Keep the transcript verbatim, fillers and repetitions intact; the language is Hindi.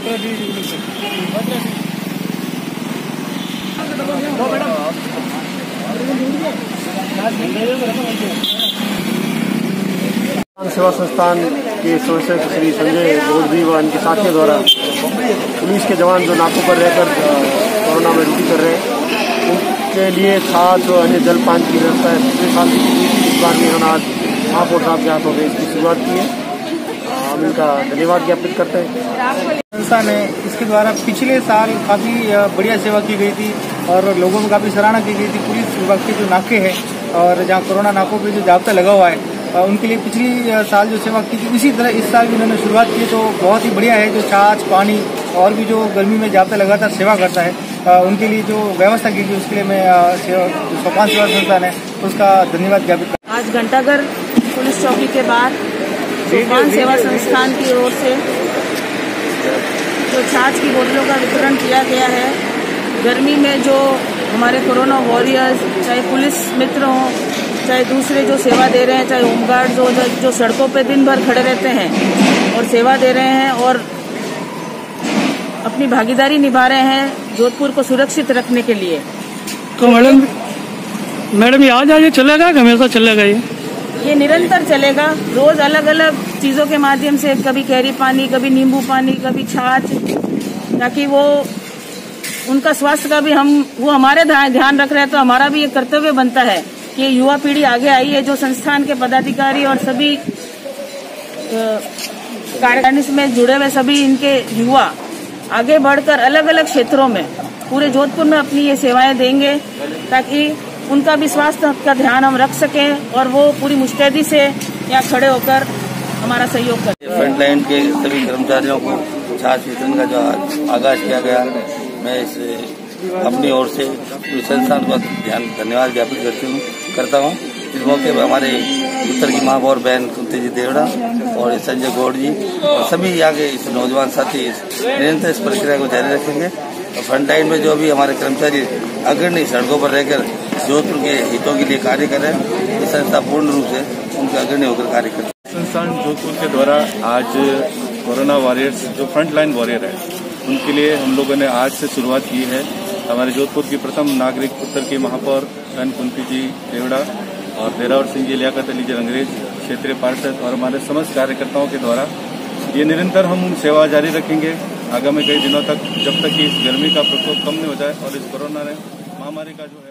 सेवा संस्थान के सदस्य श्री संजय गोल्डी व इनके साथियों द्वारा पुलिस के जवान जो नाकों पर रहकर कोरोना में ड्यूटी कर रहे हैं उनके लिए छाछ और अन्य जलपान की व्यवस्था है। पिछले साल इस बार भी उन्होंने आज महापौर साहब के हाथों से इसकी शुरुआत की है। हम इनका धन्यवाद ज्ञापित करते हैं। संस्था ने इसके द्वारा पिछले साल काफ़ी बढ़िया सेवा की गई थी और लोगों में काफ़ी सराहना की गई थी। पुलिस विभाग के जो नाके हैं और जहाँ कोरोना नाकों पे जो जाब्ता लगा हुआ है उनके लिए पिछली साल जो सेवा की थी उसी तरह इस साल भी उन्होंने शुरुआत की तो बहुत ही बढ़िया है। जो छाछ पानी और भी जो गर्मी में जाब्ता लगातार सेवा करता है उनके लिए जो व्यवस्था की गई उसके लिए मैं सोपान सेवा संस्थान है उसका धन्यवाद ज्ञापित करता हूं। आज घंटाघर पुलिस चौकी के बाद सोपान सेवा संस्थान की ओर से जो छाछ की बोतलों का वितरण किया गया है। गर्मी में जो हमारे कोरोना वॉरियर्स चाहे पुलिस मित्र हों चाहे दूसरे जो सेवा दे रहे हैं चाहे होमगार्ड्स हो जो, जो सड़कों पे दिन भर खड़े रहते हैं और सेवा दे रहे हैं और अपनी भागीदारी निभा रहे हैं जोधपुर को सुरक्षित रखने के लिए। तो मैडम मैडम ये आज आज ये चलेगा हमेशा चलेगा? ये ये निरंतर चलेगा। रोज अलग अलग चीजों के माध्यम से कभी कैरी पानी कभी नींबू पानी कभी छाछ ताकि वो उनका स्वास्थ्य का भी हम वो हमारे ध्यान रख रहे हैं तो हमारा भी ये कर्तव्य बनता है कि युवा पीढ़ी आगे आई है। जो संस्थान के पदाधिकारी और सभी कार्यकारिणी में जुड़े हुए सभी इनके युवा आगे बढ़कर अलग अलग क्षेत्रों में पूरे जोधपुर में अपनी ये सेवाएं देंगे ताकि उनका भी स्वास्थ्य का ध्यान हम रख सकें और वो पूरी मुस्तैदी से यहाँ खड़े होकर हमारा सहयोग करें। फ्रंटलाइन के सभी कर्मचारियों को छाछ वितरण का जो आगाज किया गया मैं इस अपनी ओर से पूरे संस्थान को ध्यान धन्यवाद ज्ञापित करती हूँ करता हूँ। इस मौके पर हमारे उत्तर की महापौर बहन कुंती जी देवड़ा और संजय गौड़ जी और सभी आगे इस नौजवान साथी निरंतर इस प्रक्रिया को जारी रखेंगे और फ्रंटलाइन में जो भी हमारे कर्मचारी अग्रणी सड़कों पर रहकर जोधपुर के हितों के लिए कार्य कर रहे हैं इस संस्था पूर्ण रूप से उनके अग्रणी होकर कार्य कर रहे हैं। संस्थान जोधपुर के द्वारा आज कोरोना वॉरियर्स जो फ्रंट लाइन वॉरियर है उनके लिए हम लोगों ने आज से शुरुआत की है। हमारे जोधपुर की प्रथम नागरिक उत्तर की महापौर बहन कुंती जी देवड़ा और देरावर सिंह जी लियाकत अली जी अंग्रेज क्षेत्रीय पार्षद और हमारे समस्त कार्यकर्ताओं के द्वारा ये निरंतर हम सेवा जारी रखेंगे आगामी कई दिनों तक जब तक कि इस गर्मी का प्रकोप कम नहीं हो जाए और इस कोरोना महामारी का जो है